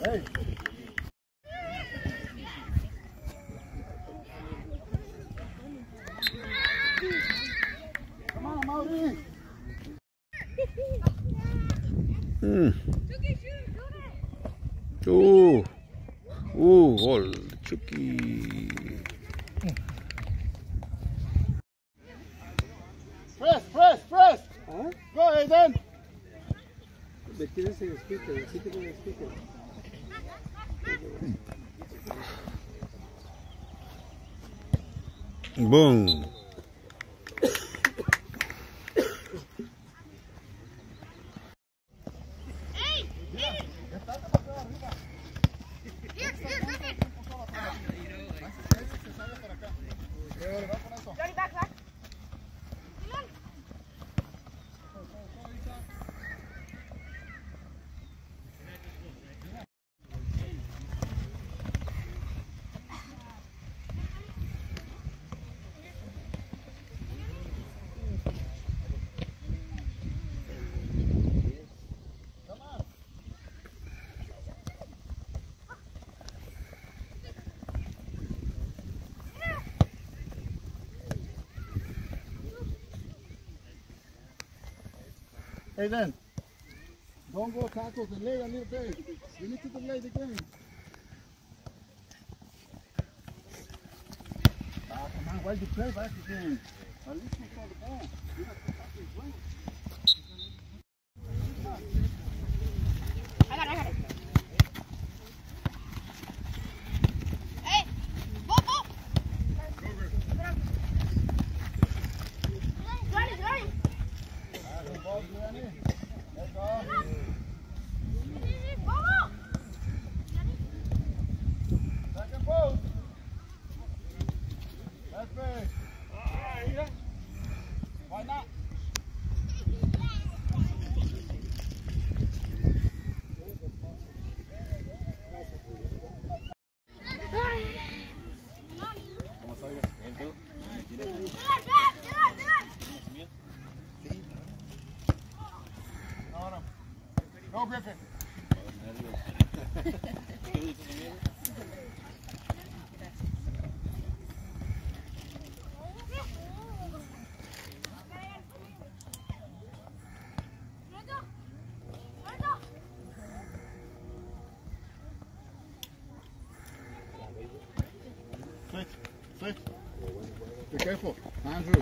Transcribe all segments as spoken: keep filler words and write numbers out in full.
Hey. Come on, Mauri. Hmm. Ooh. Ooh, gol. Chucky. Press, press, press. Huh? Go ahead then. Me tienes en speaker, aquí tengo en speaker. Boom. Hey then. Don't go tackles and lay a little bit. You need to delay the game. Ah, come on, why did you play back again? At least you saw the ball. You have to fucking play. I got it, I got it. Hey! Go, go! Johnny, Johnny! Good ball, Gianni. Let's go. Go! Second post. That's big. Why not? Go, Griffin. Switch, switch. Be careful, Andrews.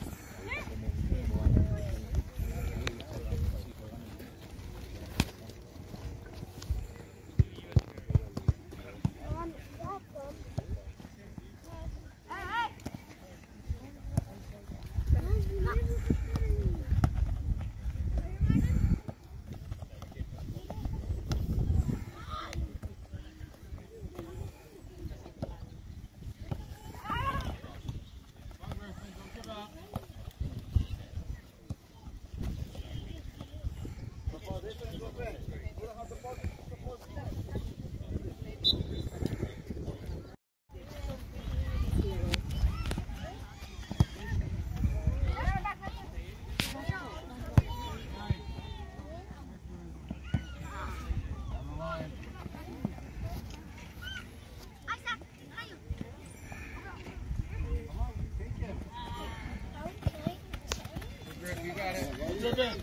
You got it. Good bit.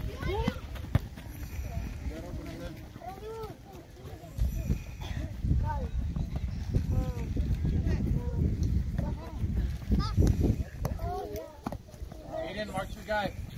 Aiden, mark your guy.